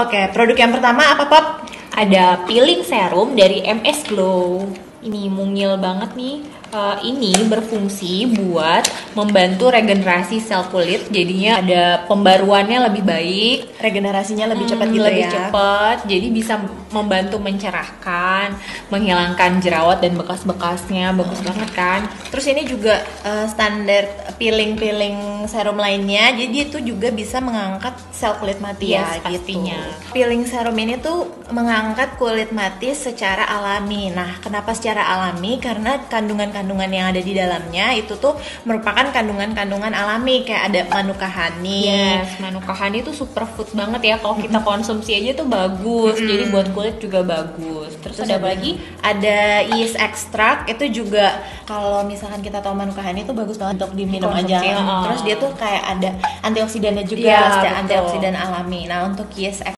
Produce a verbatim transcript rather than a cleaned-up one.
Oke, produk yang pertama apa, Pop? Ada peeling serum dari M S Glow. Ini mungil banget nih. Uh, ini berfungsi buat membantu regenerasi sel kulit, jadinya ada pembaruannya lebih baik, regenerasinya lebih cepat hmm, gitu lebih ya. cepat, jadi bisa membantu mencerahkan, menghilangkan jerawat dan bekas-bekasnya, bagus banget kan. Terus ini juga uh, standar peeling-peeling serum lainnya, jadi itu juga bisa mengangkat sel kulit mati yes, ya, pastinya. Gitu. Peeling serum ini tuh mengangkat kulit mati secara alami. Nah, kenapa secara alami? Karena kandungan kandungan yang ada di dalamnya itu tuh merupakan kandungan-kandungan alami, kayak ada manuka honey. Yes, manuka honey itu superfood banget ya, kalau kita konsumsi aja tuh bagus. Mm-hmm. Jadi buat kulit juga bagus. Terus, Terus ada apa lagi? Ada yeast extract, itu juga kalau misalkan kita tahu manuka honey itu bagus banget untuk diminum aja. Oh. Terus dia tuh kayak ada antioksidannya juga, ya, antioksidan alami. Nah, untuk yeast